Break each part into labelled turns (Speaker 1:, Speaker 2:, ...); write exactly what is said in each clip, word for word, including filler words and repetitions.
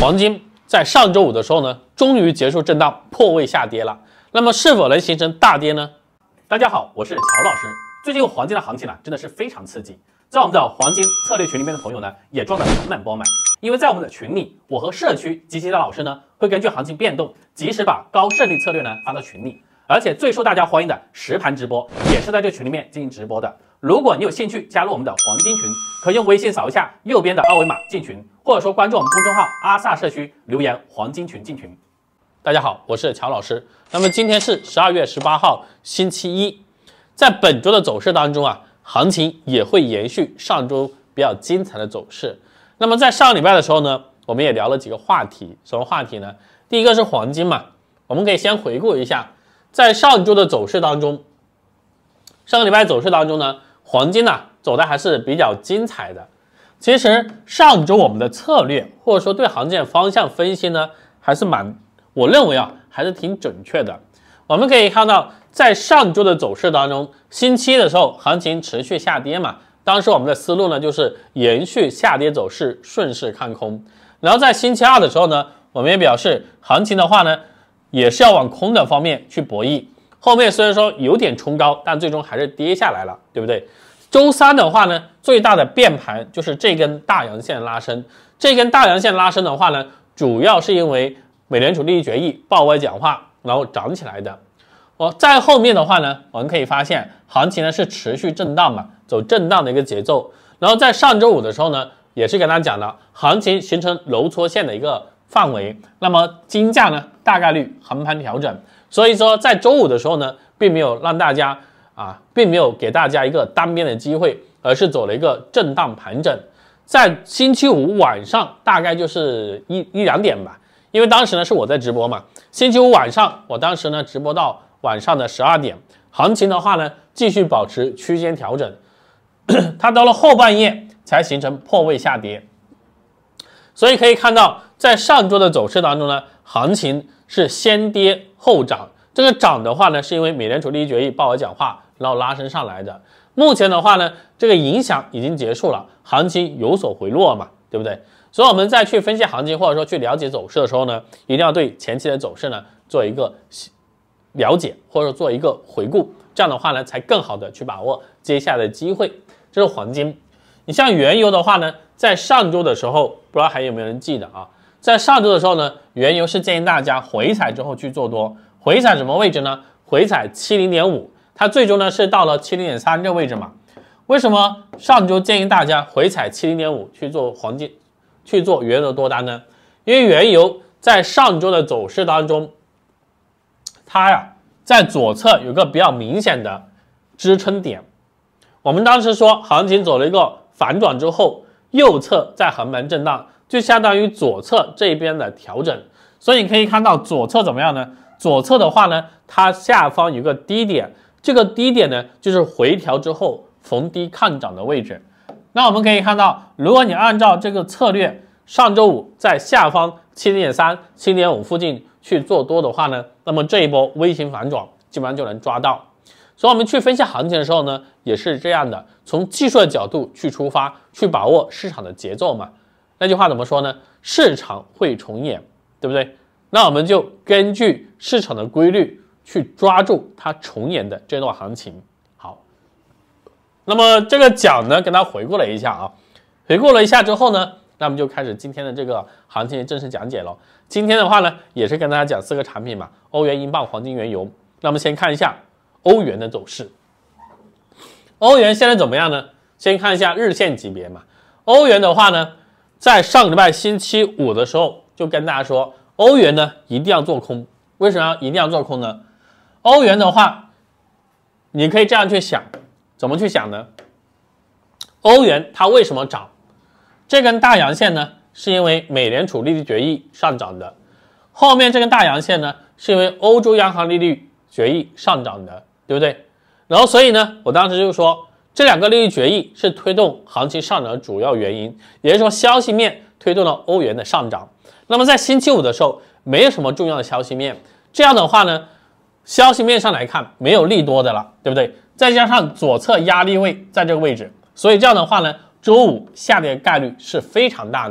Speaker 1: 黄金在上周五的时候呢，终于结束震荡，破位下跌了。那么是否能形成大跌呢？大家好，我是乔老师。最近黄金的行情呢，真的是非常刺激。在我们的黄金策略群里面的朋友呢，也赚了盆满钵满。因为在我们的群里，我和社区基金的老师呢，会根据行情变动，及时把高胜率策略呢发到群里。而且最受大家欢迎的实盘直播，也是在这群里面进行直播的。如果你有兴趣加入我们的黄金群，可以用微信扫一下右边的二维码进群，或者说关注我们公众号阿萨社区，留言黄金群进群。大家好，我是乔老师。那么今天是十二月十八号，星期一。在本周的走势当中啊，行情也会延续上周比较精彩的走势。那么在上礼拜的时候呢，我们也聊了几个话题。什么话题呢？第一个是黄金嘛，我们可以先回顾一下，在上周的走势当中，上个礼拜走势当中呢，黄金呢、啊、走的还是比较精彩的。其实上周我们的策略或者说对行情的方向分析呢，还是蛮，我认为啊还是挺准确的。我们可以看到，在上周的走势当中，星期一的时候行情持续下跌嘛，当时我们的思路呢就是延续下跌走势，顺势看空。然后在星期二的时候呢，我们也表示行情的话呢，也是要往空的方面去博弈。后面虽然说有点冲高，但最终还是跌下来了，对不对？周三的话呢，最大的变盘就是这根大阳线拉升。这根大阳线拉升的话呢，主要是因为美联储利率决议鲍威尔讲话，然后涨起来的。哦，在后面的话呢，我们可以发现行情呢是持续震荡嘛，走震荡的一个节奏。然后在上周五的时候呢，也是跟大家讲了，行情形成揉搓线的一个范围，那么金价呢大概率横盘调整。所以说在周五的时候呢，并没有让大家啊，并没有给大家一个单边的机会，而是走了一个震荡盘整。在星期五晚上大概就是一一两点吧，因为当时呢是我在直播嘛，星期五晚上我当时呢直播到晚上的十二点，行情的话呢继续保持区间调整，它到了后半夜才形成破位下跌。所以可以看到，在上周的走势当中呢，行情是先跌后涨。这个涨的话呢，是因为美联储利率决议鲍威尔讲话，然后拉升上来的。目前的话呢，这个影响已经结束了，行情有所回落嘛，对不对？所以我们再去分析行情或者说去了解走势的时候呢，一定要对前期的走势呢做一个了解，或者做一个回顾，这样的话呢，才更好的去把握接下来的机会。这是黄金。你像原油的话呢，在上周的时候，不知道还有没有人记得啊？在上周的时候呢，原油是建议大家回踩之后去做多。回踩什么位置呢？回踩 七十点五， 它最终呢是到了 七十点三 这个位置嘛。为什么上周建议大家回踩 七十点五 去做黄金，去做原油多单呢？因为原油在上周的走势当中，它呀在左侧有个比较明显的支撑点。我们当时说行情走了一个反转之后，右侧在横盘震荡，就相当于左侧这边的调整。所以你可以看到左侧怎么样呢？左侧的话呢，它下方有个低点，这个低点呢就是回调之后逢低看涨的位置。那我们可以看到，如果你按照这个策略，上周五在下方 七十点三、七十点五 附近去做多的话呢，那么这一波微型反转基本上就能抓到。所以我们去分析行情的时候呢，也是这样的，从技术的角度去出发，去把握市场的节奏嘛。那句话怎么说呢？市场会重演，对不对？那我们就根据市场的规律去抓住它重演的这段行情。好，那么这个讲呢，跟大家回顾了一下啊，回顾了一下之后呢，那么就开始今天的这个行情正式讲解了。今天的话呢，也是跟大家讲四个产品嘛，欧元、英镑、黄金、原油。那么先看一下欧元的走势。欧元现在怎么样呢？先看一下日线级别嘛。欧元的话呢，在上个礼拜星期五的时候就跟大家说，欧元呢一定要做空。为什么要一定要做空呢？欧元的话，你可以这样去想，怎么去想呢？欧元它为什么涨？这根大阳线呢，是因为美联储利率决议上涨的。后面这根大阳线呢，是因为欧洲央行利率决议上涨的，对不对？然后所以呢，我当时就说，这两个利率决议是推动行情上涨的主要原因，也就是说消息面推动了欧元的上涨。那么在星期五的时候，没有什么重要的消息面，这样的话呢，消息面上来看没有利多的了，对不对？再加上左侧压力位在这个位置，所以这样的话呢，周五下跌的概率是非常大的。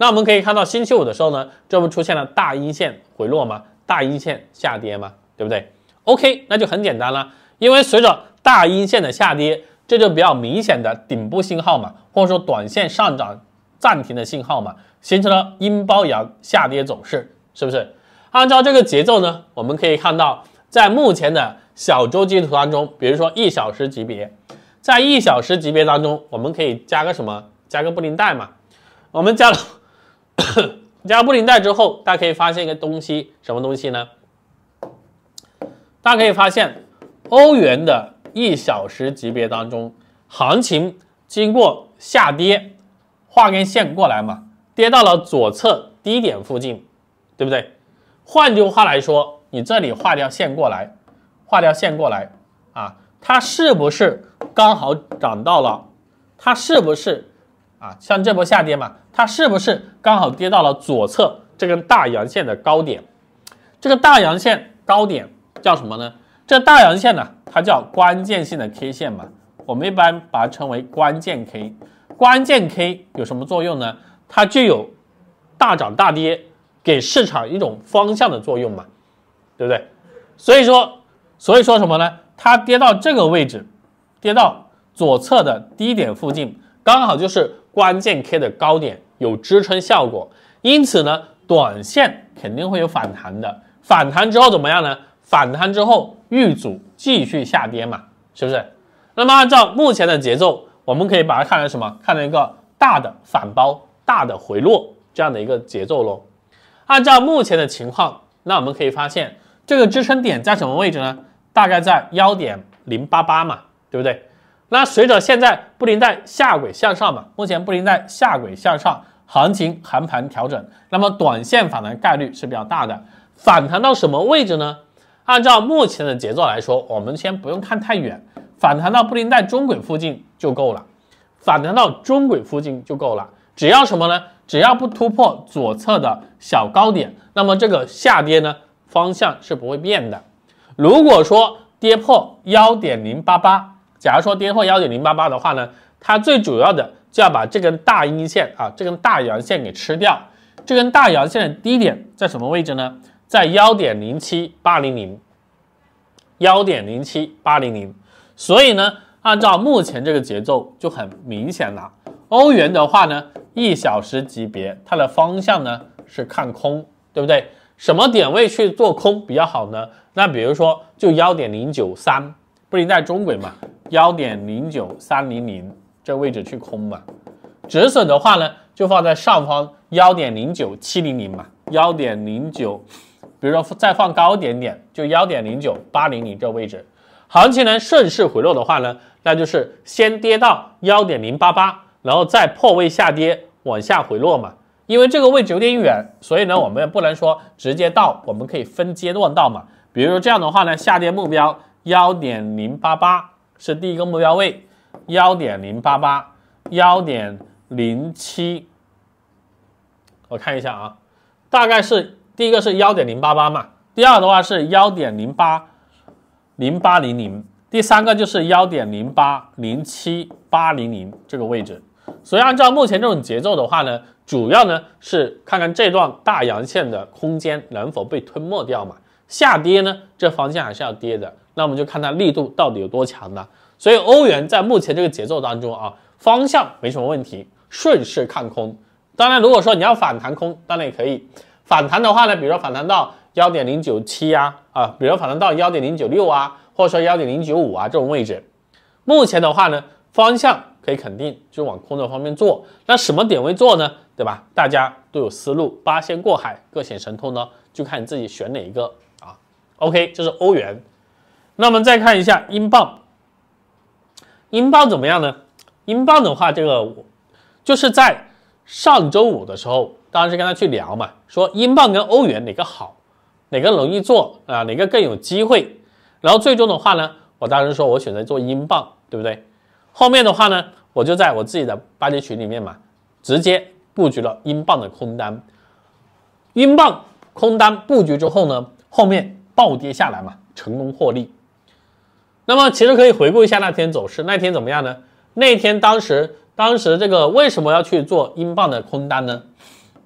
Speaker 1: 那我们可以看到星期五的时候呢，这不出现了大阴线回落吗？大阴线下跌吗？对不对 ？OK， 那就很简单了，因为随着大阴线的下跌，这就比较明显的顶部信号嘛，或者说短线上涨暂停的信号嘛，形成了阴包阳下跌走势，是不是？按照这个节奏呢，我们可以看到，在目前的小周期图当中，比如说一小时级别，在一小时级别当中，我们可以加个什么？加个布林带嘛。我们加了加了布林带之后，大家可以发现一个东西，什么东西呢？大家可以发现，欧元的一小时级别当中，行情经过下跌，画根线过来嘛，跌到了左侧低点附近，对不对？换句话来说，你这里画条线过来，画条线过来啊，它是不是刚好涨到了？它是不是啊？像这波下跌嘛，它是不是刚好跌到了左侧这根大阳线的高点？这个大阳线高点叫什么呢？这大阳线呢，它叫关键性的 K 线嘛，我们一般把它称为关键 K。关键 K 有什么作用呢？它具有大涨大跌，给市场一种方向的作用嘛，对不对？所以说，所以说什么呢？它跌到这个位置，跌到左侧的低点附近，刚好就是关键 K 的高点，有支撑效果。因此呢，短线肯定会有反弹的。反弹之后怎么样呢？反弹之后遇阻继续下跌嘛，是不是？那么按照目前的节奏，我们可以把它看成什么？看成一个大的反包、大的回落这样的一个节奏咯。按照目前的情况，那我们可以发现这个支撑点在什么位置呢？大概在 一点零八八 嘛，对不对？那随着现在布林带下轨向上嘛，目前布林带下轨向上，行情横盘调整，那么短线反弹概率是比较大的。反弹到什么位置呢？按照目前的节奏来说，我们先不用看太远，反弹到布林带中轨附近就够了，反弹到中轨附近就够了。只要什么呢？只要不突破左侧的小高点，那么这个下跌呢方向是不会变的。如果说跌破 一点零八八， 假如说跌破 一点零八八 的话呢，它最主要的就要把这根大阴线啊，这根大阳线给吃掉。这根大阳线的低点在什么位置呢？在 一点零七八零零 一点零七八零零。所以呢，按照目前这个节奏就很明显了。欧元的话呢，一小时级别它的方向呢是看空，对不对？什么点位去做空比较好呢？那比如说就 一点零九三， 布林带中轨嘛， 一点零九三零零 这位置去空嘛。止损的话呢，就放在上方 一点零九七零零 嘛， 一点零九， 比如说再放高一点点，就 一点零九八零零 这位置。行情呢顺势回落的话呢，那就是先跌到 一点零八八， 然后再破位下跌往下回落嘛。因为这个位置有点远，所以呢我们也不能说直接到，我们可以分阶段到嘛。比如说这样的话呢，下跌目标 一点零八八 是第一个目标位， 一点零八八 一点零七， 我看一下啊，大概是第一个是 一点零八八 嘛，第二的话是 一点零八零八零零， 第三个就是 一点零八零七八零零 这个位置。所以按照目前这种节奏的话呢，主要呢是看看这段大阳线的空间能否被吞没掉嘛。下跌呢，这方向还是要跌的，那我们就看它力度到底有多强呢？所以欧元在目前这个节奏当中啊，方向没什么问题，顺势看空。当然，如果说你要反弹空，当然也可以。反弹的话呢，比如说反弹到 一点零九七 啊，啊，比如反弹到 一点零九六 啊，或者说 一点零九五 啊这种位置，目前的话呢，方向可以肯定就往空的方面做。那什么点位做呢？对吧？大家都有思路，八仙过海，各显神通呢，就看你自己选哪一个啊。OK， 这是欧元。那我们再看一下英镑，英镑怎么样呢？英镑的话，这个就是在上周五的时候，当时跟他去聊嘛，说英镑跟欧元哪个好，哪个容易做啊，哪个更有机会。然后最终的话呢，我当时说我选择做英镑，对不对？后面的话呢，我就在我自己的八节群里面嘛，直接布局了英镑的空单。英镑空单布局之后呢，后面暴跌下来嘛，成功获利。那么其实可以回顾一下那天走势，那天怎么样呢？那天当时当时这个为什么要去做英镑的空单呢？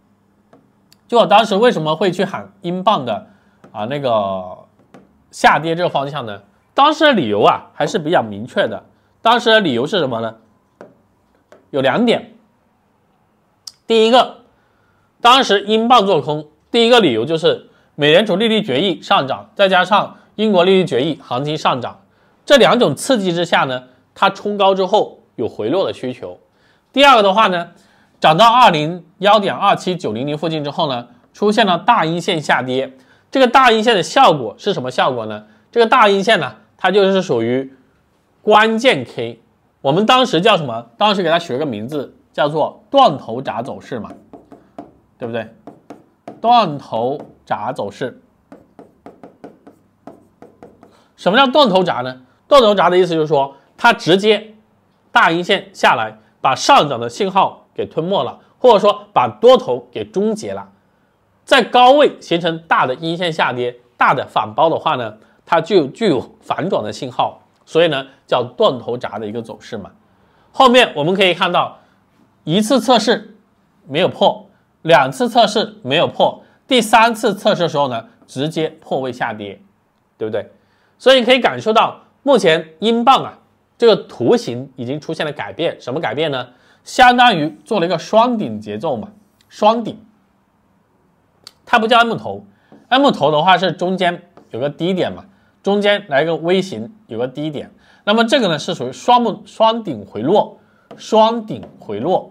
Speaker 1: 就我当时为什么会去喊英镑的啊那个下跌这个方向呢？当时的理由啊还是比较明确的。当时的理由是什么呢？有两点。第一个，当时英镑做空，第一个理由就是美联储利率决议上涨，再加上英国利率决议行情上涨，这两种刺激之下呢，它冲高之后有回落的需求。第二个的话呢，涨到二零一点二七九零零附近之后呢，出现了大阴线下跌。这个大阴线的效果是什么效果呢？这个大阴线呢，它就是属于关键 K， 我们当时叫什么？当时给它取了个名字，叫做断头闸走势嘛，对不对？断头闸走势。什么叫断头闸呢？断头闸的意思就是说，它直接大阴线下来，把上涨的信号给吞没了，或者说把多头给终结了。在高位形成大的阴线下跌，大的反包的话呢，它就具有反转的信号，所以呢叫断头闸的一个走势嘛。后面我们可以看到，一次测试没有破，两次测试没有破，第三次测试的时候呢，直接破位下跌，对不对？所以可以感受到，目前英镑啊这个图形已经出现了改变。什么改变呢？相当于做了一个双顶节奏嘛，双顶。它不叫 M 头 ，M 头的话是中间有个低点嘛，中间来一个 V 型，有个低点。那么这个呢是属于双木双顶回落，双顶回落，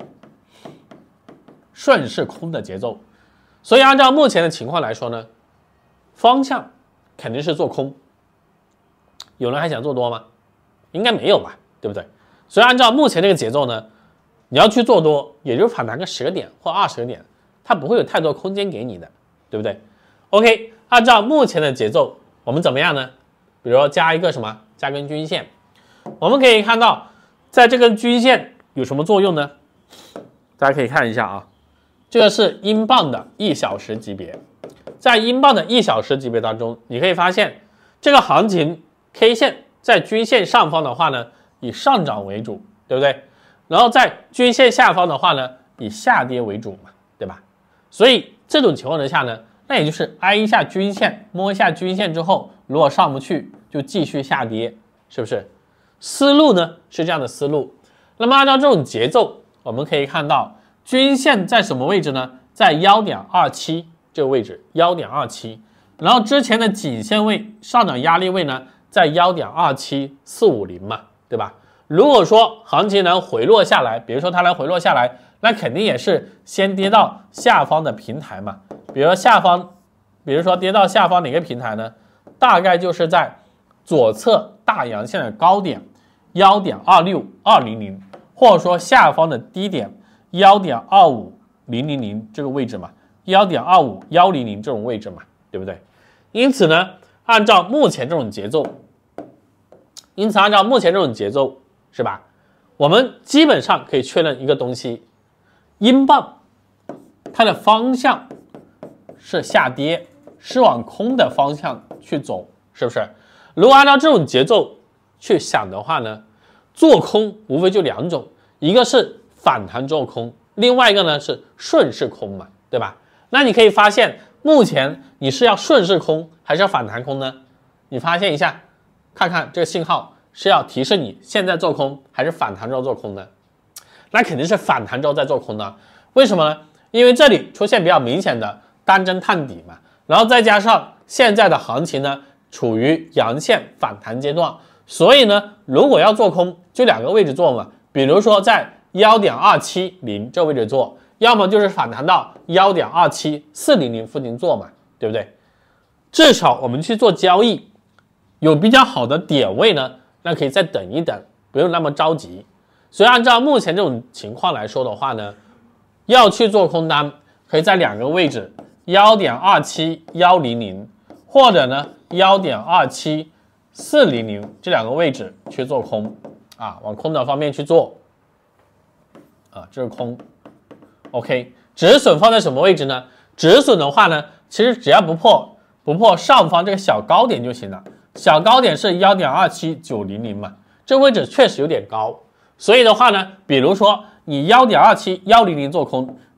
Speaker 1: 顺势空的节奏。所以按照目前的情况来说呢，方向肯定是做空。有人还想做多吗？应该没有吧，对不对？所以按照目前这个节奏呢，你要去做多，也就是反弹个十个点或二十个点，它不会有太多空间给你的。对不对 ？OK， 按照目前的节奏，我们怎么样呢？比如说加一个什么，加根均线，我们可以看到，在这根均线有什么作用呢？大家可以看一下啊，这个是英镑的一小时级别，在英镑的一小时级别当中，你可以发现这个行情 K 线在均线上方的话呢，以上涨为主，对不对？然后在均线下方的话呢，以下跌为主嘛，对吧？所以这种情况之下呢，那也就是挨一下均线，摸一下均线之后，如果上不去，就继续下跌，是不是？思路呢是这样的思路。那么按照这种节奏，我们可以看到均线在什么位置呢？在 一点二七 这个位置 ，一点二七。然后之前的颈线位、上涨压力位呢，在 一点二七四五零 嘛，对吧？如果说行情能回落下来，比如说它能回落下来，那肯定也是先跌到下方的平台嘛。比如说下方，比如说跌到下方哪个平台呢？大概就是在左侧大阳线的高点 一点二六二零零，或者说下方的低点 一点二五零零零这个位置嘛 ，一点二五一零零这种位置嘛，对不对？因此呢，按照目前这种节奏，因此按照目前这种节奏，是吧？我们基本上可以确认一个东西，英镑它的方向是下跌，是往空的方向去走，是不是？如果按照这种节奏去想的话呢，做空无非就两种，一个是反弹做空，另外一个呢是顺势空嘛，对吧？那你可以发现，目前你是要顺势空还是要反弹空呢？你发现一下，看看这个信号是要提示你现在做空还是反弹之后做空呢？那肯定是反弹之后再做空的。为什么呢？因为这里出现比较明显的单针探底嘛，然后再加上现在的行情呢处于阳线反弹阶段，所以呢，如果要做空，就两个位置做嘛，比如说在 一点二七零 这位置做，要么就是反弹到 一点二七四零零附近做嘛，对不对？至少我们去做交易，有比较好的点位呢，那可以再等一等，不用那么着急。所以按照目前这种情况来说的话呢，要去做空单，可以在两个位置 一点二七一零零 或者呢 一点二七四零零 这两个位置去做空啊，往空的方面去做啊，这是空。OK， 止损放在什么位置呢？止损的话呢，其实只要不破不破上方这个小高点就行了。小高点是 一点二七九零零 嘛，这位置确实有点高，所以的话呢，比如说你 一点二七一零零 做空，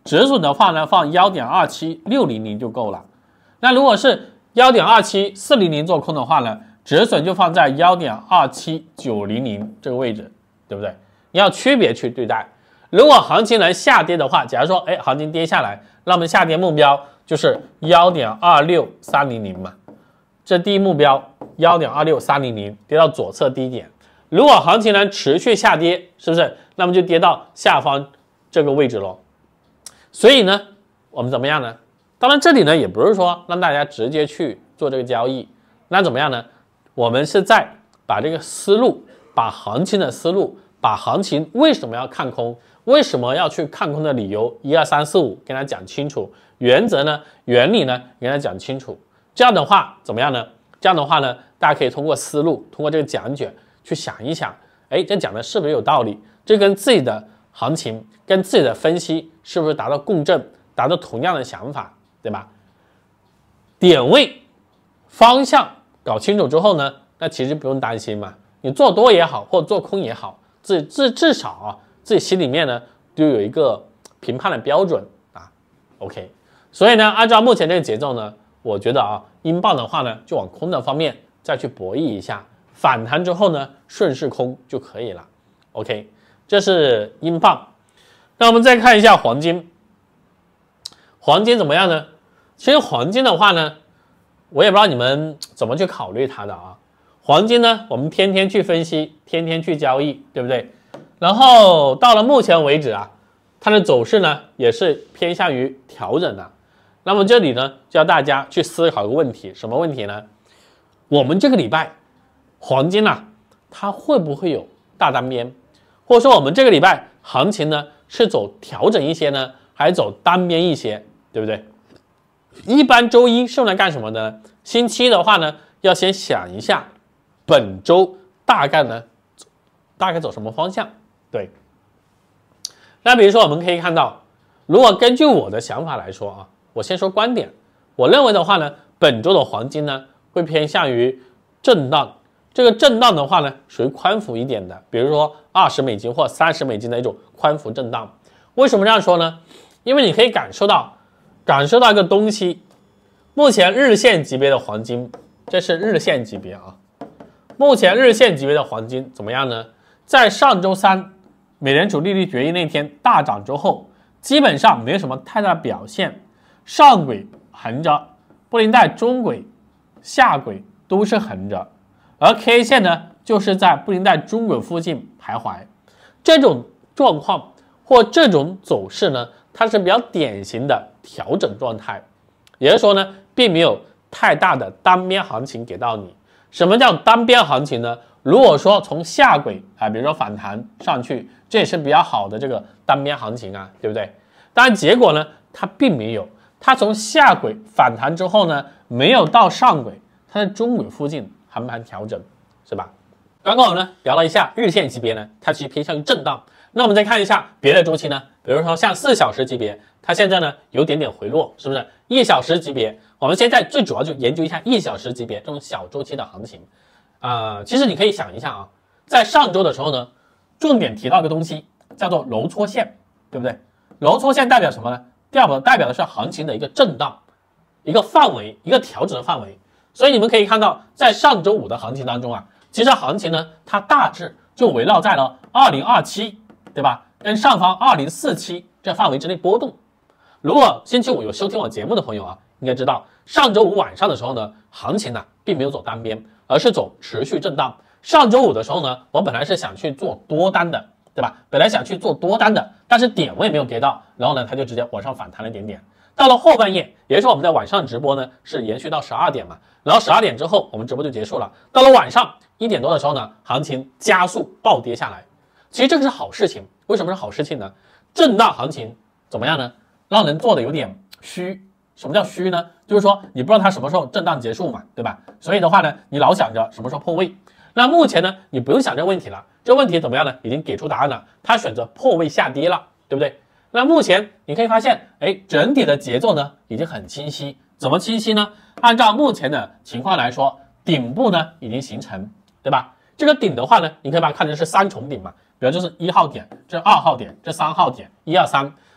Speaker 1: 止损的话呢，放 一点二七六零零 就够了。那如果是 一点二七四零零 做空的话呢，止损就放在 一点二七九零零 这个位置，对不对？你要区别去对待。如果行情能下跌的话，假如说，哎，行情跌下来，那我们下跌目标就是 一点二六三零零 嘛，这第一目标 一点二六三零零 跌到左侧低点。如果行情能持续下跌，是不是？那么就跌到下方这个位置咯。所以呢，我们怎么样呢？当然这里呢也不是说让大家直接去做这个交易，那怎么样呢？我们是在把这个思路，把行情的思路，把行情为什么要看空，为什么要去看空的理由一二三四五跟他讲清楚，原则呢、原理呢跟他讲清楚。这样的话怎么样呢？这样的话呢，大家可以通过思路，通过这个讲解去想一想，哎，这讲的是不是有道理？这跟自己的行情、跟自己的分析是不是达到共振，达到同样的想法，对吧？点位、方向搞清楚之后呢，那其实不用担心嘛。你做多也好，或者做空也好，自自至少啊，自己心里面呢就有一个评判的标准啊。OK， 所以呢，按照目前这个节奏呢，我觉得啊，英镑的话呢，就往空的方面再去博弈一下，反弹之后呢，顺势空就可以了。OK， 这是英镑。那我们再看一下黄金，黄金怎么样呢？其实黄金的话呢，我也不知道你们怎么去考虑它的啊。黄金呢，我们天天去分析，天天去交易，对不对？然后到了目前为止啊，它的走势呢也是偏向于调整的。那么这里呢，教大家去思考一个问题，什么问题呢？我们这个礼拜黄金啊，它会不会有大单边？或者说我们这个礼拜行情呢是走调整一些呢，还是走单边一些，对不对？一般周一是用来干什么呢？星期一的话呢，要先想一下本周大概呢大概走什么方向。对，那比如说我们可以看到，如果根据我的想法来说啊，我先说观点，我认为的话呢，本周的黄金呢会偏向于震荡。这个震荡的话呢，属于宽幅一点的，比如说二十美金或三十美金的一种宽幅震荡。为什么这样说呢？因为你可以感受到，感受到一个东西，目前日线级别的黄金，这是日线级别啊。目前日线级别的黄金怎么样呢？在上周三美联储利率决议那天大涨之后，基本上没有什么太大的表现，上轨横着，布林带中轨、下轨都是横着。而 K 线呢，就是在布林带中轨附近徘徊，这种状况或这种走势呢，它是比较典型的调整状态，也就是说呢，并没有太大的单边行情给到你。什么叫单边行情呢？如果说从下轨啊，比如说反弹上去，这也是比较好的这个单边行情啊，对不对？当然结果呢，它并没有，它从下轨反弹之后呢，没有到上轨，它在中轨附近横盘调整，是吧？刚刚我们呢聊了一下日线级别呢，它其实偏向于震荡。那我们再看一下别的周期呢，比如说像四小时级别，它现在呢有点点回落，是不是？一小时级别，我们现在最主要就研究一下一小时级别这种小周期的行情。啊、呃，其实你可以想一下啊，在上周的时候呢，重点提到一个东西叫做揉搓线，对不对？揉搓线代表什么呢？代表代表的是行情的一个震荡，一个范围，一个调整的范围。所以你们可以看到，在上周五的行情当中啊，其实行情呢，它大致就围绕在了二零二七，对吧？跟上方二零四七这范围之内波动。如果星期五有收听我节目的朋友啊，应该知道上周五晚上的时候呢，行情呢并没有走单边，而是走持续震荡。上周五的时候呢，我本来是想去做多单的，对吧？本来想去做多单的，但是点位没有跌到，然后呢，它就直接往上反弹了一点点。到了后半夜，也就是我们在晚上直播呢，是延续到十二点嘛，然后十二点之后我们直播就结束了。到了晚上一点多的时候呢，行情加速暴跌下来。其实这个是好事情，为什么是好事情呢？震荡行情怎么样呢？让人做的有点虚。什么叫虚呢？就是说你不知道它什么时候震荡结束嘛，对吧？所以的话呢，你老想着什么时候破位。那目前呢，你不用想这个问题了，这个问题怎么样呢？已经给出答案了，它选择破位下跌了，对不对？那目前你可以发现，哎，整体的节奏呢已经很清晰。怎么清晰呢？按照目前的情况来说，顶部呢已经形成，对吧？这个顶的话呢，你可以把它看成是三重顶嘛，比如这是一号点，这是二号点，这三号点，一二三，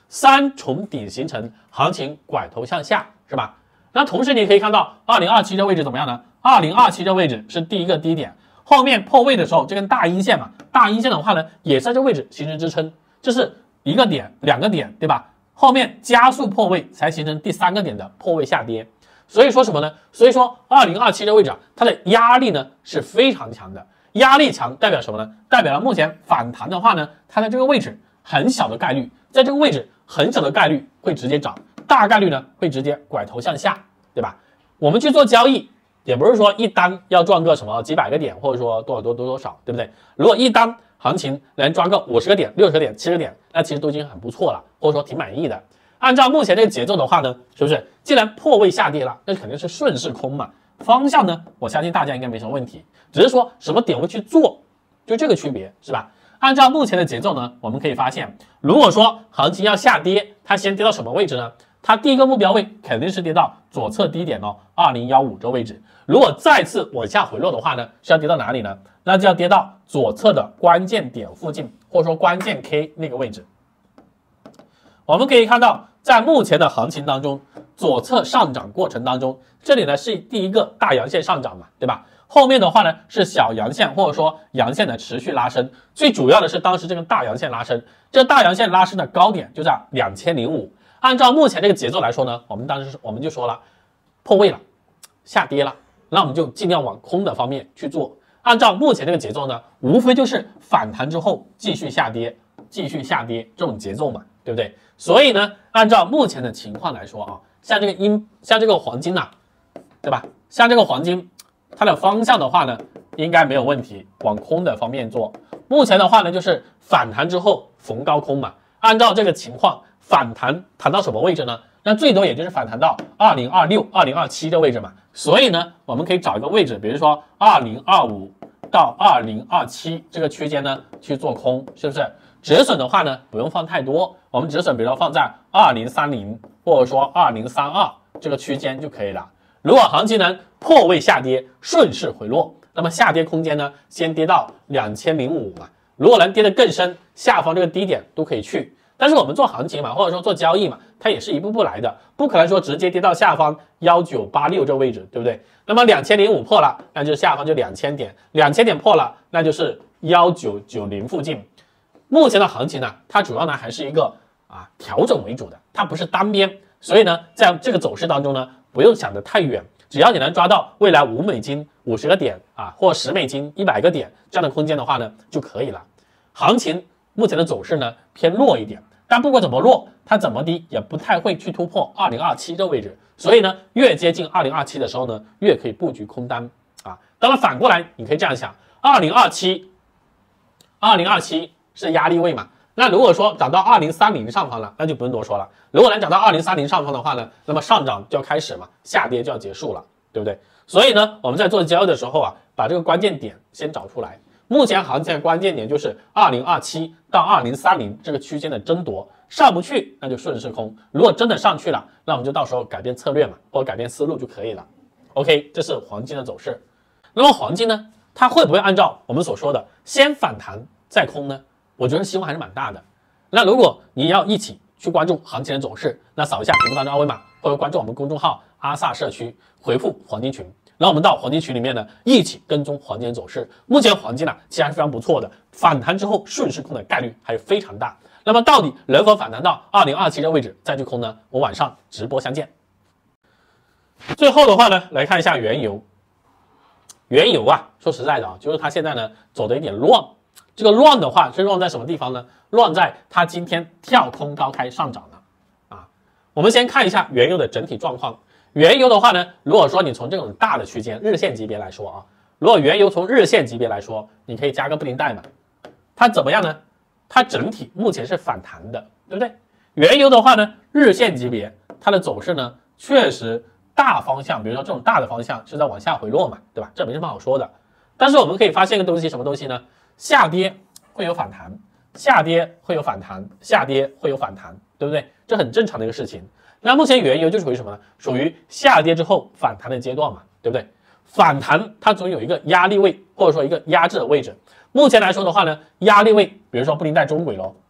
Speaker 1: 三重顶形成，行情拐头向下，是吧？那同时你可以看到二零二七这位置怎么样呢？二零二七这位置是第一个低点，后面破位的时候，这根大阴线嘛，大阴线的话呢，也在这位置形成支撑，这是一个点、两个点，对吧？后面加速破位才形成第三个点的破位下跌。所以说什么呢？所以说二零二七这位置啊，它的压力呢是非常强的，压力强代表什么呢？代表了目前反弹的话呢，它在这个位置很小的概率，在这个位置很小的概率会直接涨，大概率呢会直接拐头向下，对吧？我们去做交易，也不是说一单要赚个什么几百个点，或者说多少多多多少，对不对？如果一单行情能赚个五十个点、六十个点、七十个点，那其实都已经很不错了，或者说挺满意的。按照目前这个节奏的话呢，是不是既然破位下跌了，那肯定是顺势空嘛？方向呢，我相信大家应该没什么问题，只是说什么点位去做，就这个区别，是吧？按照目前的节奏呢，我们可以发现，如果说行情要下跌，它先跌到什么位置呢？它第一个目标位肯定是跌到左侧低点哦，二零一五这位置。如果再次往下回落的话呢，是要跌到哪里呢？那就要跌到左侧的关键点附近，或者说关键 K 那个位置。我们可以看到，在目前的行情当中，左侧上涨过程当中，这里呢是第一个大阳线上涨嘛，对吧？后面的话呢是小阳线或者说阳线的持续拉升，最主要的是当时这个大阳线拉升，这大阳线拉升的高点就在两千零五。按照目前这个节奏来说呢，我们当时我们就说了，破位了，下跌了，那我们就尽量往空的方面去做。按照目前这个节奏呢，无非就是反弹之后继续下跌，继续下跌这种节奏嘛，对不对？所以呢，按照目前的情况来说啊，像这个阴，像这个黄金呐、啊，对吧？像这个黄金，它的方向的话呢，应该没有问题，往空的方面做。目前的话呢，就是反弹之后逢高空嘛。按照这个情况，反弹弹到什么位置呢？那最多也就是反弹到二零二六、二零二七这位置嘛。所以呢，我们可以找一个位置，比如说二零二五到二零二七这个区间呢去做空，是不是？止损的话呢，不用放太多，我们止损比如说放在二零三零或者说二零三二这个区间就可以了。如果行情呢破位下跌，顺势回落，那么下跌空间呢先跌到两千零五嘛。如果能跌得更深，下方这个低点都可以去。但是我们做行情嘛，或者说做交易嘛，它也是一步步来的，不可能说直接跌到下方一九八六这个位置，对不对？那么两千零五破了，那就下方就两千点，两千点破了，那就是一九九零附近。目前的行情呢，它主要呢还是一个啊调整为主的，它不是单边，所以呢，在这个走势当中呢，不用想得太远，只要你能抓到未来五美金五十个点啊，或十美金一百个点这样的空间的话呢，就可以了。行情目前的走势呢偏弱一点，但不管怎么弱，它怎么低也不太会去突破二零二七这个位置，所以呢，越接近二零二七的时候呢，越可以布局空单啊。当然反过来，你可以这样想，二零二七，二零二七是压力位嘛。那如果说涨到二零三零上方了，那就不用多说了。如果能涨到二零三零上方的话呢，那么上涨就要开始嘛，下跌就要结束了，对不对？所以呢，我们在做交易的时候啊，把这个关键点先找出来。目前行情的关键点就是二零二七到二零三零这个区间的争夺，上不去那就顺势空。如果真的上去了，那我们就到时候改变策略嘛，或者改变思路就可以了。OK， 这是黄金的走势。那么黄金呢，它会不会按照我们所说的先反弹再空呢？我觉得希望还是蛮大的。那如果你要一起去关注行情的走势，那扫一下屏幕当中二维码，或者关注我们公众号阿萨社区，回复黄金群，然后我们到黄金群里面呢，一起跟踪黄金的走势。目前黄金呢、啊，其实还是非常不错的，反弹之后顺势空的概率还是非常大。那么到底能否反弹到二零二七的位置再去空呢？我晚上直播相见。最后的话呢，来看一下原油。原油啊，说实在的啊，就是它现在呢走的有点乱。这个乱的话是乱在什么地方呢？乱在它今天跳空高开上涨了啊。我们先看一下原油的整体状况。原油的话呢，如果说你从这种大的区间日线级别来说啊，如果原油从日线级别来说，你可以加个布林带嘛，它怎么样呢？它整体目前是反弹的，对不对？原油的话呢，日线级别它的走势呢，确实大方向，比如说这种大的方向是在往下回落嘛，对吧？这没什么好说的。但是我们可以发现一个东西，什么东西呢？下跌会有反弹，下跌会有反弹，下跌会有反弹，对不对？这很正常的一个事情。那目前原油就属于什么呢？属于下跌之后反弹的阶段嘛，对不对？反弹它总有一个压力位，或者说一个压制的位置。目前来说的话呢，压力位，比如说布林带中轨咯，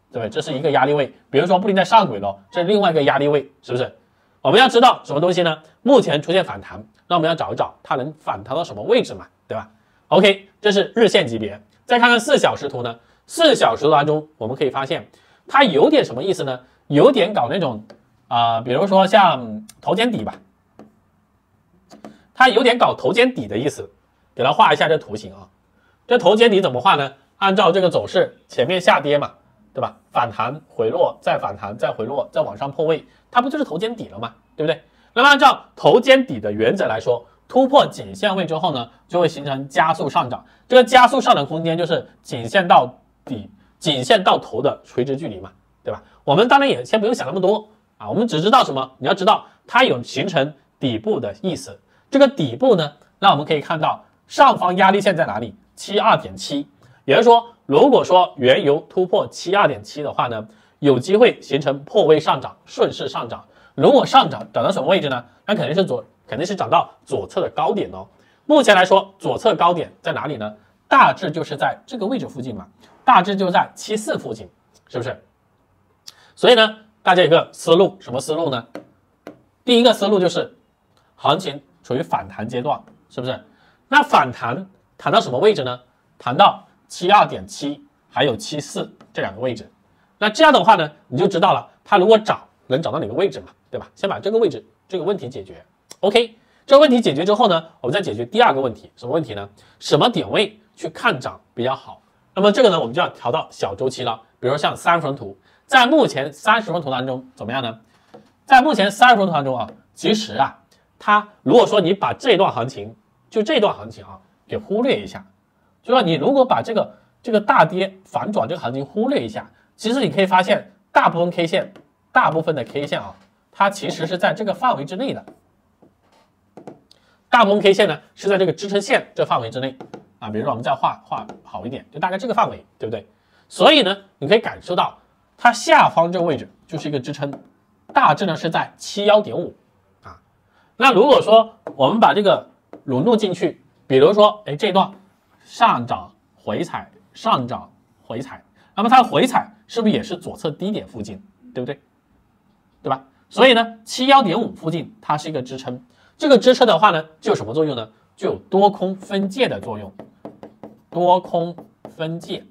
Speaker 1: 对不对？这是一个压力位，比如说布林在上轨了，这是另外一个压力位，是不是？我们要知道什么东西呢？目前出现反弹，那我们要找一找它能反弹到什么位置嘛，对吧 ？OK， 这是日线级别。再看看四小时图呢，四小时图当中我们可以发现，它有点什么意思呢？有点搞那种啊、呃，比如说像头肩底吧，它有点搞头肩底的意思。给它画一下这图形啊，这头肩底怎么画呢？按照这个走势，前面下跌嘛，对吧？反弹回落，再反弹，再回落，再往上破位，它不就是头肩底了吗？对不对？那么按照头肩底的原则来说，突破颈线位之后呢，就会形成加速上涨。这个加速上涨空间就是颈线到底、颈线到头的垂直距离嘛，对吧？我们当然也先不用想那么多啊，我们只知道什么？你要知道它有形成底部的意思。这个底部呢，那我们可以看到。上方压力线在哪里？ 七十二点七， 也就是说，如果说原油突破 七十二点七 的话呢，有机会形成破位上涨，顺势上涨。如果上涨涨到什么位置呢？那肯定是左，肯定是涨到左侧的高点哦。目前来说，左侧高点在哪里呢？大致就是在这个位置附近嘛，大致就在七十四附近，是不是？所以呢，大家有个思路，什么思路呢？第一个思路就是行情处于反弹阶段，是不是？那反弹弹到什么位置呢？弹到 七十二点七 还有七十四这两个位置。那这样的话呢，你就知道了，它如果涨能涨到哪个位置嘛，对吧？先把这个位置这个问题解决。OK， 这个问题解决之后呢，我们再解决第二个问题，什么问题呢？什么点位去看涨比较好？那么这个呢，我们就要调到小周期了。比如说像三十分图，在目前三十分图当中怎么样呢？在目前三十分图当中啊，其实啊，它如果说你把这一段行情就这段行情啊，给忽略一下，就说你如果把这个这个大跌反转这个行情忽略一下，其实你可以发现，大部分 K 线，大部分的 K 线啊，它其实是在这个范围之内的。大部分 K 线呢是在这个支撑线这范围之内啊，比如说我们再画画好一点，就大概这个范围，对不对？所以呢，你可以感受到它下方这个位置就是一个支撑，大致呢是在 七十一点五 啊。那如果说我们把这个融入进去，比如说，哎，这段上涨回踩，上涨回踩，那么它回踩是不是也是左侧低点附近，对不对？对吧？所以呢 ，七十一点五 附近它是一个支撑，这个支撑的话呢，就有什么作用呢？就有多空分界的作用，多空分界。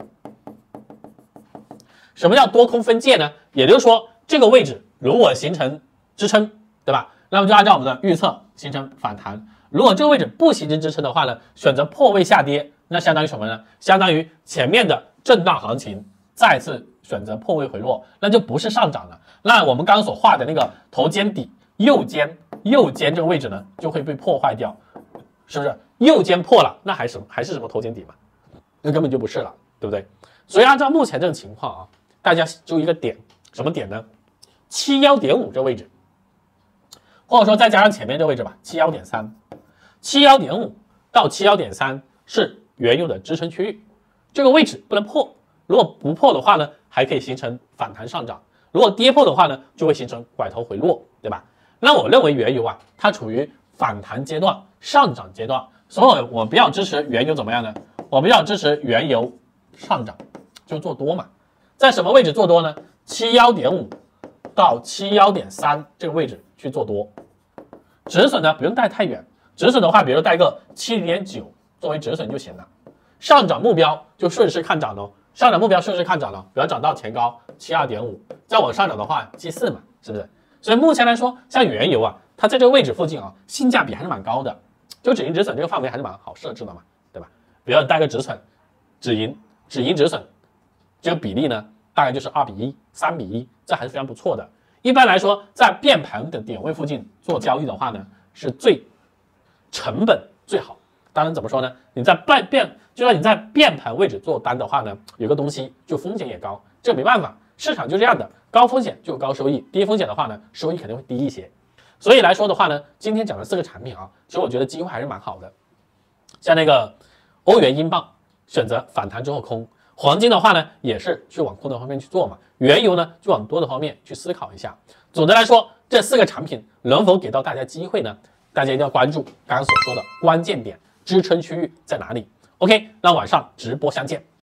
Speaker 1: 什么叫多空分界呢？也就是说，这个位置如果形成支撑，对吧？那么就按照我们的预测形成反弹。如果这个位置不形成支撑的话呢，选择破位下跌，那相当于什么呢？相当于前面的震荡行情再次选择破位回落，那就不是上涨了。那我们刚刚所画的那个头肩底右肩右肩这个位置呢，就会被破坏掉，是不是？右肩破了，那还是还是什么头肩底嘛？那根本就不是了，对不对？所以按照目前这个情况啊，大家就一个点，什么点呢？ 七十一点五 这位置，或者说再加上前面这位置吧， 七十一点三。七十一点五 到 七十一点三 是原有的支撑区域，这个位置不能破，如果不破的话呢，还可以形成反弹上涨，如果跌破的话呢，就会形成拐头回落，对吧？那我认为原油啊，它处于反弹阶段、上涨阶段，所以我比较支持原油怎么样呢？我比较支持原油上涨，就做多嘛。在什么位置做多呢？ 七十一点五 到 七十一点三 这个位置去做多，止损呢不用带太远。止损的话，比如带个 七十点九 作为止损就行了。上涨目标就顺势看涨喽，上涨目标顺势看涨了，比如涨到前高 七十二点五， 再往上涨的话 七十四 嘛，是不是？所以目前来说，像原油啊，它在这个位置附近啊，性价比还是蛮高的，就止盈止损这个范围还是蛮好设置的嘛，对吧？比如带个止损、止盈、止盈止损，这个比例呢，大概就是二比一、三比一，这还是非常不错的。一般来说，在变盘的点位附近做交易的话呢，是最成本最好。当然怎么说呢？你在变变，就说你在变盘位置做单的话呢，有个东西就风险也高，这没办法，市场就这样的，高风险就有高收益，低风险的话呢，收益肯定会低一些。所以来说的话呢，今天讲的四个产品啊，其实我觉得机会还是蛮好的。像那个欧元、英镑选择反弹之后空，黄金的话呢，也是去往空的方面去做嘛，原油呢就往多的方面去思考一下。总的来说，这四个产品能否给到大家机会呢？大家一定要关注刚刚所说的关键点，支撑区域在哪里 ？OK，那晚上直播相见。